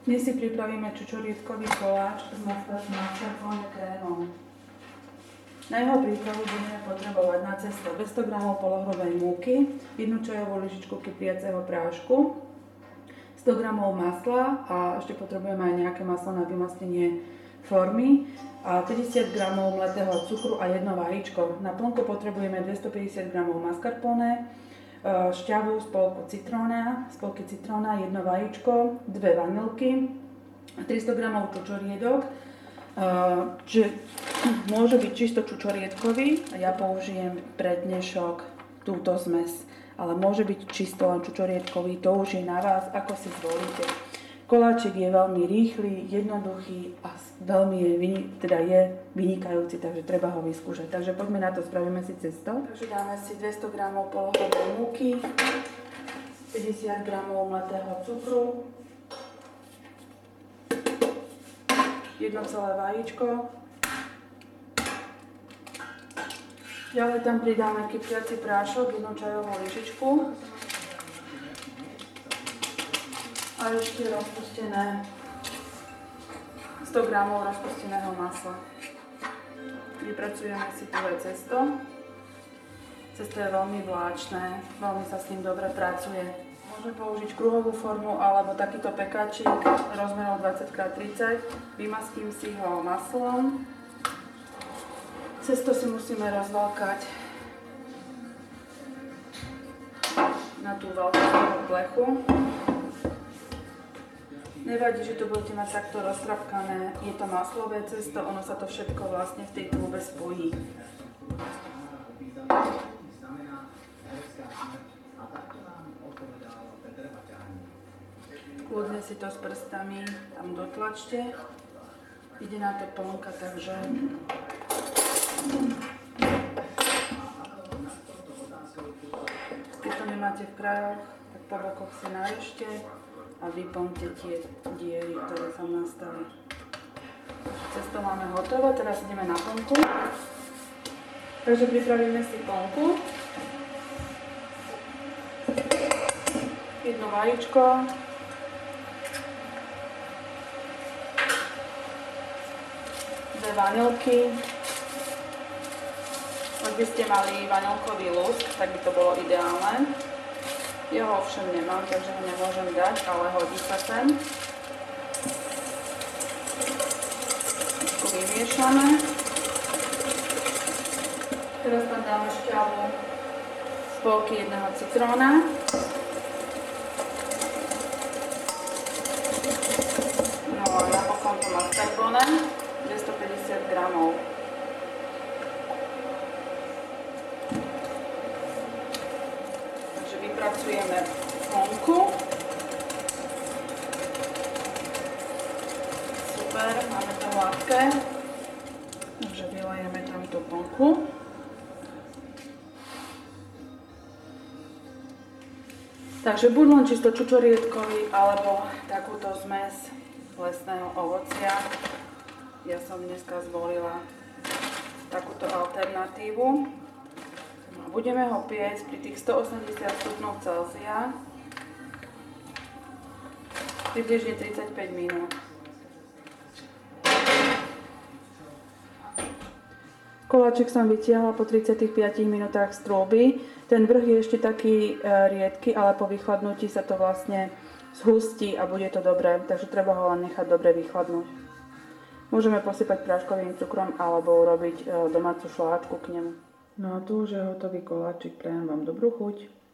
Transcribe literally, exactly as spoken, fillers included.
Dnes si pripravíme čučoriedkový koláč s mascarpone krémom. Na jeho prípravu budeme potrebovať na cesto dvesto gramov polohrubej múky, jednu čajovú lyžičku kypriaceho prášku, sto gramov masla a ešte potrebujeme aj nejaké maslo na vymaslenie formy a päťdesiat gramov mletého cukru a jedno vajíčko. Na plnku potrebujeme dvestopäťdesiat gramov mascarpone, šťavu, spolku citróna, spolky citróna, jedno vajíčko, dve vanilky, tristo gramov čučoriedok, čiže môže byť čisto čučoriedkový a ja použijem pre dnešok túto zmes, ale môže byť čisto len čučoriedkový, to už je na vás, ako si zvolíte. Koláčik je veľmi rýchly, jednoduchý a veľmi je, teda je vynikajúci, takže treba ho vyskúšať. Takže poďme na to, spravíme si cesto. Takže dáme si dvesto gramov polohrubej múky, päťdesiat gramov mletého cukru, jedno celé vajíčko. Ďalej tam pridáme kypriaci prášok, jednu čajovú lyžičku. A ešte rozpustené sto gramov rozpusteného masla. Vypracujeme si prvé cesto. Cesto je veľmi vláčne, veľmi sa s ním dobre pracuje. Môžeme použiť kruhovú formu alebo takýto pekáčik rozmerov dvadsať krát tridsať. Vymaskím si ho maslom. Cesto si musíme rozvalkať na tú veľkú plechu. Nevadí, že to budete mať takto roztrapkané, je to maslové cesto, ono sa to všetko vlastne v tej trúbe spojí. Kľudne si to s prstami tam dotlačte, ide na to plnka, takže keď to nemáte v krajoch, tak po bokoch si narežte a vyplňte tie diery, ktoré sa nastali. Cesto máme hotové, teraz ideme na plnku. Takže pripravíme si plnku. Jedno vajíčko. Dve vanilky. Ak by ste mali vanilkový lusk, tak by to bolo ideálne. Jeho ovšem nemám, takže ho nemôžem dať, ale hodí sa sem. Trošku vymiešame. Teraz tam dáme šťavu, spolky jedného citróna. No a napokon to mascarpone, dvestopäťdesiat gramov. Vypracujeme plnku. Super, máme to hladké. Takže vylejeme tam tú plnku. Takže buď len čisto čučoriedkový, alebo takúto zmes lesného ovocia. Ja som dneska zvolila takúto alternatívu. Budeme ho piecť pri tých stoosemdesiat stupňov Celzia približne tridsaťpäť minút. Koláčik som vytiahla po tridsiatich piatich minútach z trúby. Ten vrch je ešte taký riedky, ale po vychladnutí sa to vlastne zhustí a bude to dobré, takže treba ho len nechať dobre vychladnúť. Môžeme posypať práškovým cukrom alebo urobiť domácu šláčku k nemu. No a tu už je hotový koláčik, prajem vám dobrú chuť.